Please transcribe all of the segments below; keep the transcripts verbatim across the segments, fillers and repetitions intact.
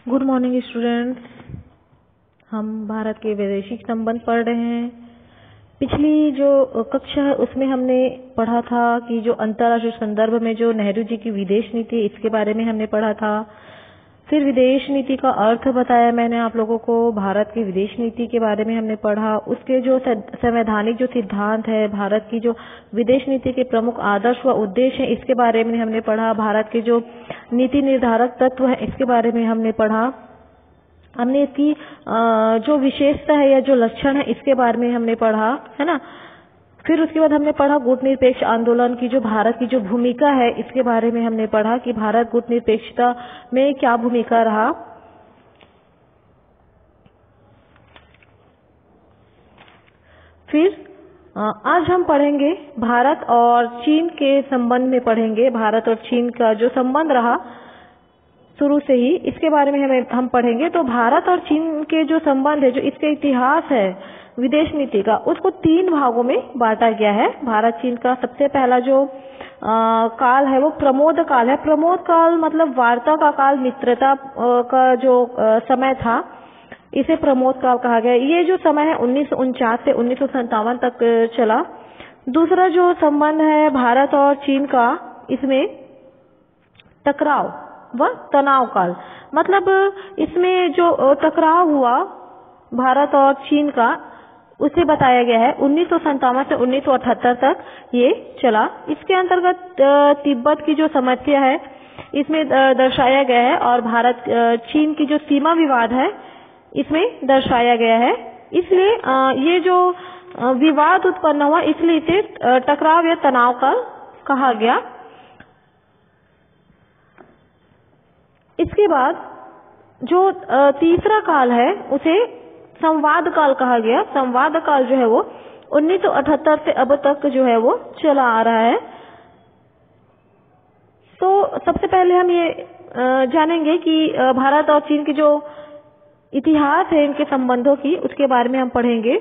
Good morning students. हम भारत के वैदेशिक संबंध पढ़ रहे हैं। पिछली जो कक्षा है उसमें हमने पढ़ा था कि जो अंतर्राष्ट्रीय संदर्भ में जो नेहरू जी की विदेश नीति, इसके बारे में हमने पढ़ा था। फिर विदेश नीति का अर्थ बताया मैंने आप लोगों को। भारत की विदेश नीति के बारे में हमने पढ़ा। उसके जो संवैधानिक जो सिद्धांत है, भारत की जो विदेश नीति के प्रमुख आदर्श व उद्देश्य है, इसके बारे में हमने पढ़ा। भारत के जो नीति निर्धारक तत्व है, इसके बारे में हमने पढ़ा। हमने इसकी जो विशेषता है या जो लक्षण है, इसके बारे में हमने पढ़ा, है ना। फिर उसके बाद हमने पढ़ा गुटनिरपेक्ष आंदोलन की जो भारत की जो भूमिका है, इसके बारे में हमने पढ़ा कि भारत गुटनिरपेक्षता में क्या भूमिका रहा। फिर आज हम पढ़ेंगे भारत और चीन के संबंध में पढ़ेंगे। भारत और चीन का जो संबंध रहा शुरू से ही, इसके बारे में हमें हम पढ़ेंगे। तो भारत और चीन के जो संबंध है, जो इसका इतिहास है विदेश नीति का, उसको तीन भागों में बांटा गया है। भारत चीन का सबसे पहला जो आ, काल है वो प्रमोद काल है। प्रमोद काल मतलब वार्ता का काल, मित्रता आ, का जो आ, समय था, इसे प्रमोद काल कहा गया। ये जो समय है उन्नीस सौ उनचास से उन्नीस सौ सत्तावन तक चला। दूसरा जो संबंध है भारत और चीन का, इसमें टकराव व तनाव काल, मतलब इसमें जो टकराव हुआ भारत और चीन का, उसे बताया गया है उन्नीस सौ सत्तावन से उन्नीस सौ अठहत्तर तक ये चला। इसके अंतर्गत तिब्बत की जो समस्या है, इसमें दर्शाया गया है, और भारत चीन की जो सीमा विवाद है, इसमें दर्शाया गया है। इसलिए ये जो विवाद उत्पन्न हुआ, इसलिए इसे टकराव या तनाव काल कहा गया। इसके बाद जो तीसरा काल है, उसे संवाद काल कहा गया। संवाद काल जो है वो उन्नीस सौ अठहत्तर से अब तक जो है वो चला आ रहा है। तो सबसे पहले हम ये जानेंगे कि भारत और चीन की जो इतिहास है इनके संबंधों की, उसके बारे में हम पढ़ेंगे।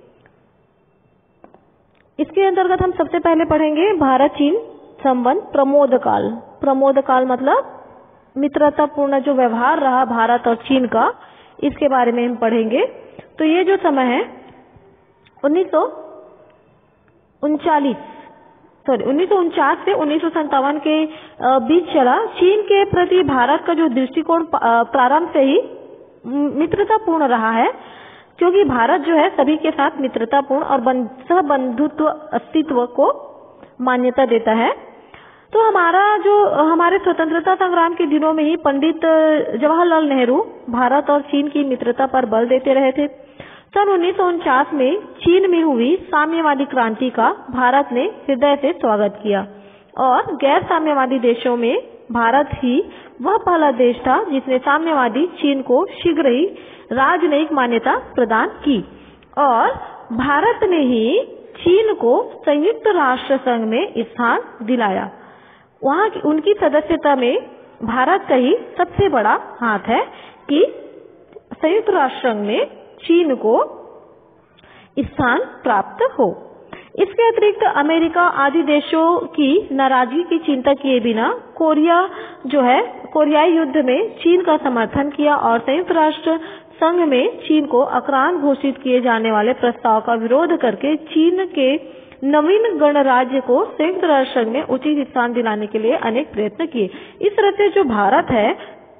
इसके अंतर्गत हम सबसे पहले पढ़ेंगे भारत चीन संबंध प्रमोद काल। प्रमोद काल मतलब मित्रतापूर्ण जो व्यवहार रहा भारत और चीन का, इसके बारे में हम पढ़ेंगे। तो ये जो समय है उन्नीस सौ उनचालीस सॉरी उन्नीस सौ उनचास से उन्नीस सौ सत्तावन के बीच चला। चीन के प्रति भारत का जो दृष्टिकोण प्रारंभ से ही मित्रतापूर्ण रहा है, क्योंकि भारत जो है सभी के साथ मित्रतापूर्ण और सहबंधुत्व अस्तित्व को मान्यता देता है। तो हमारा जो हमारे स्वतंत्रता संग्राम के दिनों में ही पंडित जवाहरलाल नेहरू भारत और चीन की मित्रता पर बल देते रहे थे। सन उन्नीस सौ उनचास में चीन में हुई साम्यवादी क्रांति का भारत ने हृदय से स्वागत किया, और गैर साम्यवादी देशों में भारत ही वह पहला देश था जिसने साम्यवादी चीन को शीघ्र ही राजनयिक मान्यता प्रदान की, और भारत ने ही चीन को संयुक्त राष्ट्र संघ में स्थान दिलाया। वहाँ की उनकी सदस्यता में भारत का ही सबसे बड़ा हाथ है कि संयुक्त राष्ट्र संघ में चीन को स्थान प्राप्त हो। इसके अतिरिक्त अमेरिका आदि देशों की नाराजगी की चिंता किए बिना कोरिया जो है कोरियाई युद्ध में चीन का समर्थन किया, और संयुक्त राष्ट्र संघ में चीन को आक्रांत घोषित किए जाने वाले प्रस्ताव का विरोध करके चीन के नवीन गणराज्य को संयुक्त राष्ट्र संघ में उचित स्थान दिलाने के लिए अनेक प्रयत्न किए। इस तरह से जो भारत है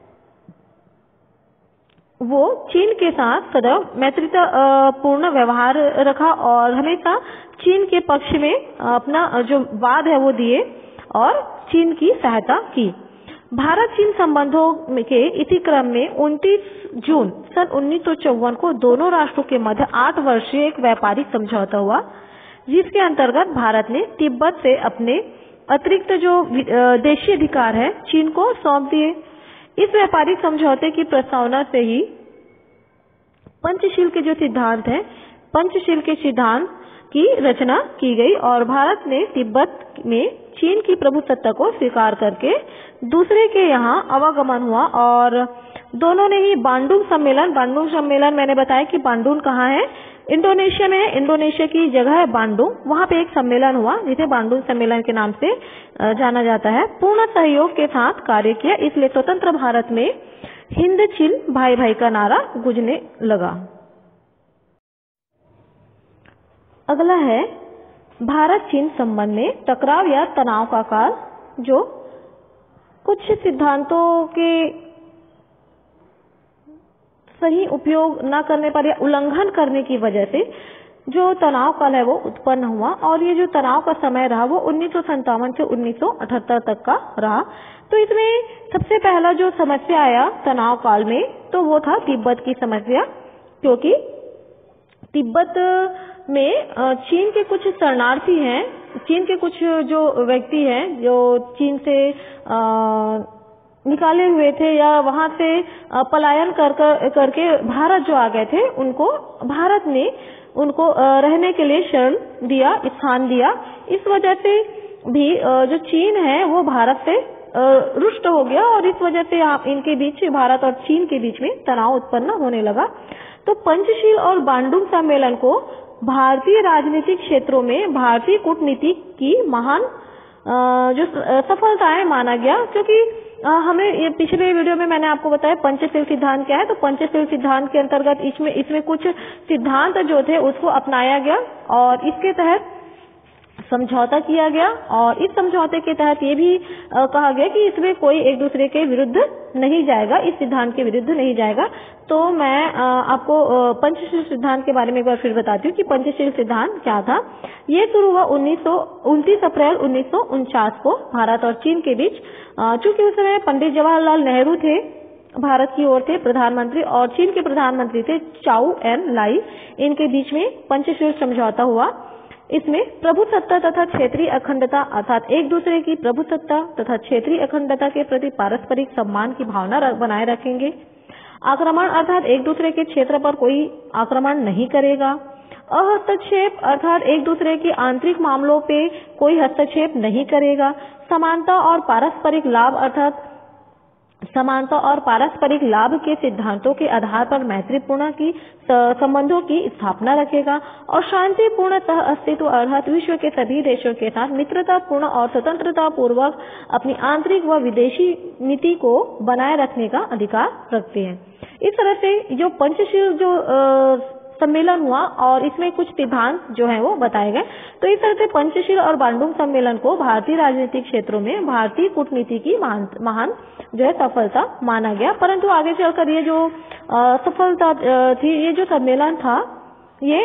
वो चीन के साथ सदैव मैत्रीपूर्ण व्यवहार रखा, और हमेशा चीन के पक्ष में अपना जो वाद है वो दिए और चीन की सहायता की। भारत चीन संबंधों के इसी क्रम में उनतीस जून सन उन्नीस सौ चौवन को दोनों राष्ट्रों के मध्य आठ वर्षीय एक व्यापारिक समझौता हुआ, जिसके अंतर्गत भारत ने तिब्बत से अपने अतिरिक्त जो देशीय अधिकार है चीन को सौंप दिए। इस व्यापारिक समझौते की प्रस्तावना से ही पंचशील के जो सिद्धांत है, पंचशील के सिद्धांत की रचना की गई, और भारत ने तिब्बत में चीन की प्रभुसत्ता को स्वीकार करके दूसरे के यहाँ आवागमन हुआ, और दोनों ने ही बांडुंग सम्मेलन बांडुंग सम्मेलन मैंने बताया कि बांडुंग कहाँ है, इंडोनेशिया में है। इंडोनेशिया की जगह है बांडुंग, वहाँ पे एक सम्मेलन हुआ जिसे बांडुंग सम्मेलन के नाम से जाना जाता है। पूर्ण सहयोग के साथ कार्य किया, इसलिए स्वतंत्र भारत में हिंद चीन भाई भाई का नारा गूंजने लगा। अगला है भारत चीन संबंध में टकराव या तनाव का काल, जो कुछ सिद्धांतों के सही उपयोग न करने पर या उल्लंघन करने की वजह से जो तनाव काल है वो उत्पन्न हुआ, और ये जो तनाव का समय रहा वो उन्नीस सौ संतावन से उन्नीस सौ अठहत्तर तक का रहा। तो इसमें सबसे पहला जो समस्या आया तनाव काल में तो वो था तिब्बत की समस्या, क्योंकि तिब्बत में चीन के कुछ शरणार्थी हैं, चीन के कुछ जो व्यक्ति हैं जो चीन से आ, निकाले हुए थे या वहां से पलायन कर, कर करके भारत जो आ गए थे, उनको भारत ने उनको रहने के लिए शरण दिया, स्थान दिया। इस वजह से भी जो चीन है वो भारत से रुष्ट हो गया, और इस वजह से आप इनके बीच, भारत और चीन के बीच में तनाव उत्पन्न होने लगा। तो पंचशील और बांडुंग सम्मेलन को भारतीय राजनीतिक क्षेत्रों में भारतीय कूटनीति की महान जो सफलताएं माना गया, क्योंकि हमें ये पिछले वीडियो में मैंने आपको बताया पंचशील सिद्धांत क्या है। तो पंचशील सिद्धांत के अंतर्गत इसमें इसमें कुछ सिद्धांत जो थे उसको अपनाया गया, और इसके तहत समझौता किया गया, और इस समझौते के तहत ये भी आ, कहा गया कि इसमें कोई एक दूसरे के विरुद्ध नहीं जाएगा, इस सिद्धांत के विरुद्ध नहीं जाएगा। तो मैं आ, आपको आ, पंचशील सिद्धांत के बारे में एक बार फिर बताती हूँ कि पंचशील सिद्धांत क्या था। ये शुरू हुआ उनतीस अप्रैल उन्नीस सौ उनचास को भारत और चीन के बीच। चूंकि उस समय पंडित जवाहरलाल नेहरू थे, भारत की ओर थे प्रधानमंत्री, और चीन के प्रधानमंत्री थे चाउ एन लाई। इनके बीच में पंचशील समझौता हुआ। इसमें प्रभुसत्ता तथा क्षेत्रीय अखंडता, अर्थात एक दूसरे की प्रभुसत्ता तथा क्षेत्रीय अखंडता के प्रति पारस्परिक सम्मान की भावना बनाए रखेंगे। आक्रमण अर्थात एक दूसरे के क्षेत्र पर कोई आक्रमण नहीं करेगा। अहस्तक्षेप अर्थात एक दूसरे के आंतरिक मामलों पे कोई हस्तक्षेप नहीं करेगा। समानता और पारस्परिक लाभ अर्थात समानता और पारस्परिक लाभ के सिद्धांतों के आधार पर मैत्रीपूर्ण की संबंधों की स्थापना रखेगा, और शांतिपूर्ण सह अस्तित्व अर्थात विश्व के सभी देशों के साथ मित्रतापूर्ण और स्वतंत्रता पूर्वक अपनी आंतरिक व विदेशी नीति को बनाए रखने का अधिकार रखते हैं। इस तरह से जो पंचशील जो आ, सम्मेलन हुआ, और इसमें कुछ सिद्धांत जो है वो बताए गए। तो इस तरह से पंचशील और बांडुंग सम्मेलन को भारतीय राजनीतिक क्षेत्रों में भारतीय कूटनीति की महान जो है सफलता माना गया। परंतु आगे चलकर ये जो आ, सफलता थी, ये जो सम्मेलन था, ये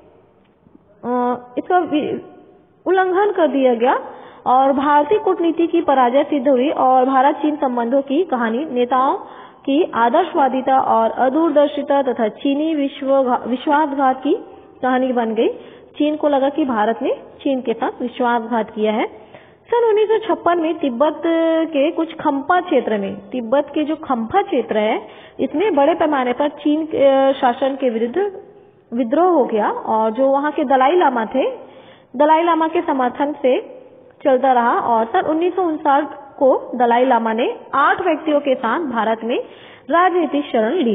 आ, इसका उल्लंघन कर दिया गया, और भारतीय कूटनीति की पराजय सिद्ध हुई, और भारत चीन संबंधों की कहानी नेताओं की आदर्शवादिता और अदूरदर्शिता तथा चीनी विश्व विश्वासघात की कहानी बन गई। चीन को लगा कि भारत ने चीन के साथ विश्वासघात किया है। सन उन्नीस सौ छप्पन में तिब्बत के कुछ खम्पा क्षेत्र में, तिब्बत के जो खम्पा क्षेत्र है, इसमें बड़े पैमाने पर चीन के शासन के विरुद्ध विद्रोह हो गया, और जो वहां के दलाई लामा थे, दलाई लामा के समर्थन से चलता रहा। और सन उन्नीस सौ उनसाठ को दलाई लामा ने आठ व्यक्तियों के साथ भारत में राजनीतिक शरण ली।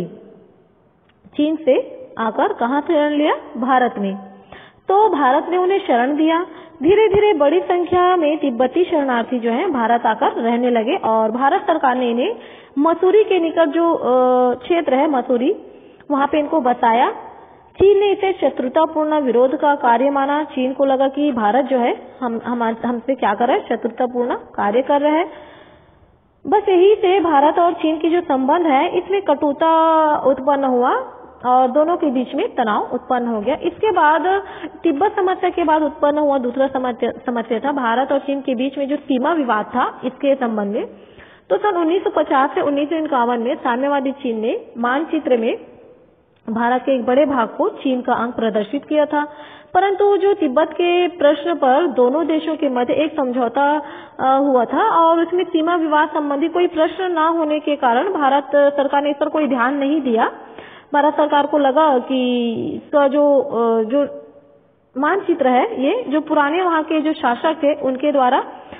चीन से आकर कहां शरण लिया? भारत में। तो भारत ने उन्हें शरण दिया। धीरे धीरे बड़ी संख्या में तिब्बती शरणार्थी जो हैं भारत आकर रहने लगे, और भारत सरकार ने इन्हें मसूरी के निकट जो क्षेत्र है मसूरी, वहां पे इनको बसाया। चीन ने इसे शत्रुतापूर्ण विरोध का कार्य माना। चीन को लगा कि भारत जो है हम हम हमसे क्या कर रहा है, शत्रुतापूर्ण कार्य कर रहा है। बस यही से भारत और चीन की जो संबंध है इसमें कटुता उत्पन्न हुआ, और दोनों के बीच में तनाव उत्पन्न हो गया। इसके बाद तिब्बत समस्या के बाद उत्पन्न हुआ दूसरा समस्या था भारत और चीन के बीच में जो सीमा विवाद था, इसके संबंध में। तो सन उन्नीस सौ पचास से उन्नीस सौ इक्यावन में साम्यवादी चीन ने मानचित्र में भारत के एक बड़े भाग को चीन का अंग प्रदर्शित किया था, परंतु जो तिब्बत के प्रश्न पर दोनों देशों के मध्य एक समझौता हुआ था, और उसमें सीमा विवाद संबंधी कोई प्रश्न न होने के कारण भारत सरकार ने इस पर कोई ध्यान नहीं दिया। भारत सरकार को लगा कि इसका जो जो मानचित्र है, ये जो पुराने वहां के जो शासक थे उनके द्वारा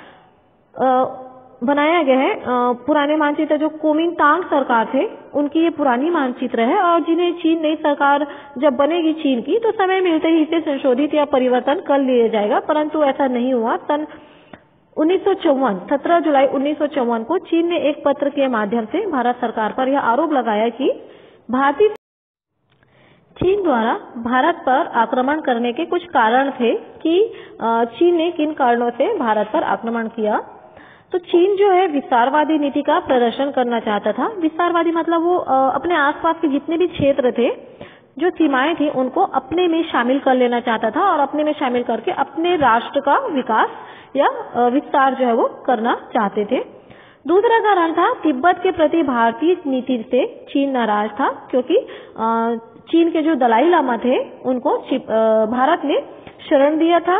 बनाया गया है। पुराने मानचित्र जो कुमिंतांग सरकार थे उनकी ये पुरानी मानचित्र है, और जिन्हें चीन नई सरकार जब बनेगी चीन की तो समय मिलते ही इसे संशोधित या परिवर्तन कर लिया जाएगा, परंतु ऐसा नहीं हुआ। सन उन्नीस सौ चौवन सत्रह जुलाई उन्नीस सौ चौवन को चीन ने एक पत्र के माध्यम से भारत सरकार पर यह आरोप लगाया कि भारतीय चीन द्वारा भारत पर आक्रमण करने के कुछ कारण थे कि चीन ने किन कारणों से भारत पर आक्रमण किया। तो चीन जो है विस्तारवादी नीति का प्रदर्शन करना चाहता था। विस्तारवादी मतलब वो अपने आसपास के जितने भी क्षेत्र थे, जो सीमाएं थी, उनको अपने में शामिल कर लेना चाहता था और अपने में शामिल करके अपने राष्ट्र का विकास या विस्तार जो है वो करना चाहते थे। दूसरा कारण था तिब्बत के प्रति भारतीय नीति से चीन नाराज था, क्योंकि चीन के जो दलाई लामा थे उनको भारत ने शरण दिया था।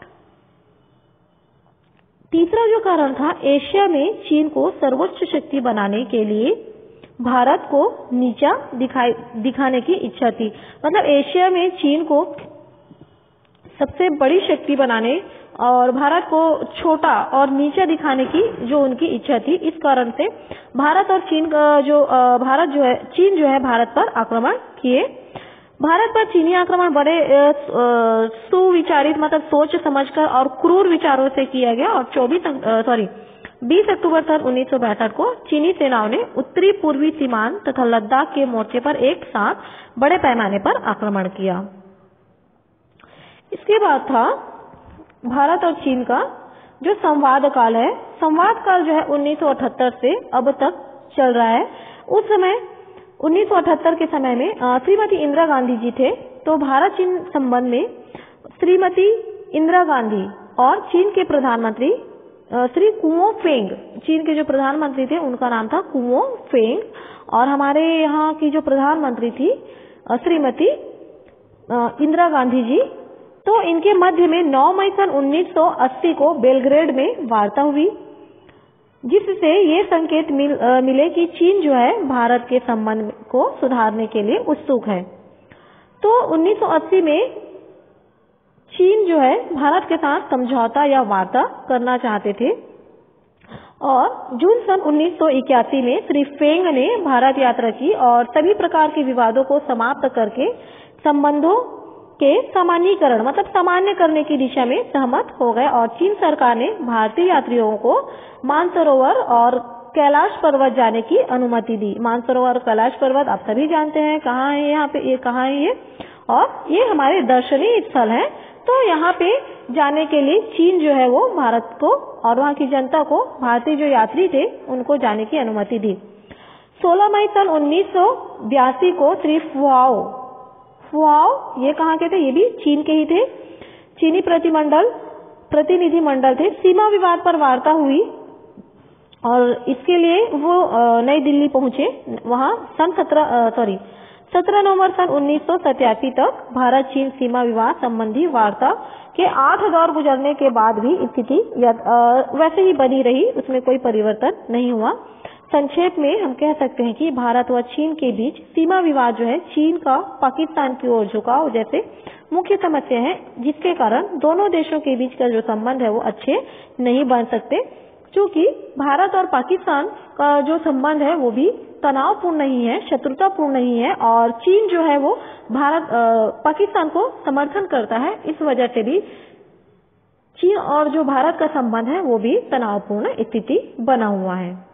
तीसरा जो कारण था, एशिया में चीन को सर्वोच्च शक्ति बनाने के लिए भारत को नीचा दिखाई दिखाने की इच्छा थी। मतलब एशिया में चीन को सबसे बड़ी शक्ति बनाने और भारत को छोटा और नीचा दिखाने की जो उनकी इच्छा थी, इस कारण से भारत और चीन का जो भारत जो है चीन जो है भारत पर आक्रमण किए। भारत पर चीनी आक्रमण बड़े सुविचारित मतलब सोच समझकर और क्रूर विचारों से किया गया और चौबीस सॉरी बीस अक्टूबर सन उन्नीस सौ पैंसठ को चीनी सेनाओं ने उत्तरी पूर्वी सीमांत तथा लद्दाख के मोर्चे पर एक साथ बड़े पैमाने पर आक्रमण किया। इसके बाद था भारत और चीन का जो संवाद काल है। संवाद काल जो है उन्नीस सौ अठहत्तर से अब तक चल रहा है। उस समय उन्नीस सौ अठहत्तर के समय में श्रीमती इंदिरा गांधी जी थे। तो भारत चीन संबंध में श्रीमती इंदिरा गांधी और चीन के प्रधानमंत्री श्री कुओ फेंग, चीन के जो प्रधानमंत्री थे उनका नाम था कुओ फेंग, और हमारे यहाँ की जो प्रधानमंत्री थी श्रीमती इंदिरा गांधी जी। तो इनके मध्य में नौ मई सन उन्नीस सौ अस्सी को बेलग्रेड में वार्ता हुई, जिससे ये संकेत मिल, आ, मिले कि चीन जो है भारत के संबंध को सुधारने के लिए उत्सुक है। तो उन्नीस सौ अस्सी में चीन जो है भारत के साथ समझौता या वार्ता करना चाहते थे, और जून सन उन्नीस सौ इक्यासी में श्री फेंग ने भारत यात्रा की और सभी प्रकार के विवादों को समाप्त करके संबंधों के सामान्यीकरण मतलब सामान्य करने की दिशा में सहमत हो गए। और चीन सरकार ने भारतीय यात्रियों को मानसरोवर और कैलाश पर्वत जाने की अनुमति दी। मानसरोवर और कैलाश पर्वत आप सभी जानते हैं कहाँ है, यहाँ पे ये कहाँ है ये, और ये हमारे दर्शनीय स्थल हैं। तो यहाँ पे जाने के लिए चीन जो है वो भारत को और वहाँ की जनता को, भारतीय जो यात्री थे उनको जाने की अनुमति दी। सोलह मई सन उन्नीस सौ बयासी को श्री फुआओ फुआओ ये कहाँ के थे, ये भी चीन के ही थे, चीनी प्रतिमंडल प्रतिनिधि मंडल थे। सीमा विवाद पर वार्ता हुई और इसके लिए वो नई दिल्ली पहुंचे। वहां सन सत्रह सॉरी सत्रह नवंबर सन उन्नीस सौ सत्यासी तक भारत चीन सीमा विवाद संबंधी वार्ता के आठ दौर गुजरने के बाद भी स्थिति वैसे ही बनी रही, उसमें कोई परिवर्तन नहीं हुआ। संक्षेप में हम कह सकते हैं कि भारत व चीन के बीच सीमा विवाद जो है चीन का पाकिस्तान की ओर झुकाव जैसे मुख्य समस्या है, जिसके कारण दोनों देशों के बीच का जो संबंध है वो अच्छे नहीं बन सकते। क्योंकि भारत और पाकिस्तान का जो संबंध है वो भी तनावपूर्ण नहीं है, शत्रुतापूर्ण नहीं है, और चीन जो है वो भारत पाकिस्तान को समर्थन करता है। इस वजह से भी चीन और जो भारत का संबंध है वो भी तनावपूर्ण स्थिति बना हुआ है।